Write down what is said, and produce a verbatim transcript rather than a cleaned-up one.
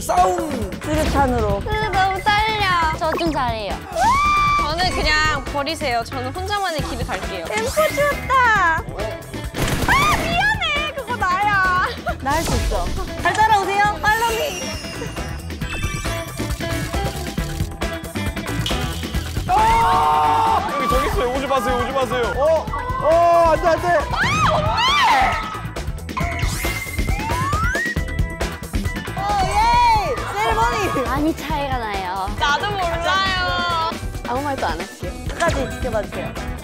싸움. 수류탄으로. 으, 너무 떨려. 저 좀 잘해요. 저는 그냥 버리세요. 저는 혼자만의 길을 갈게요. 엠포 쥐었다. 아, 미안해. 그거 나야. 나 할 수 있어. 잘 따라오세요. 팔로미. 아! 여기 저기 있어요. 오지 마세요. 오지 마세요. 어, 어, 안돼 안돼. 아, 오, 예! 세리머니. 많이 차이가 나요. 나도 몰라요. 아무 말도 안 할게요. 끝까지 지켜봐 주세요.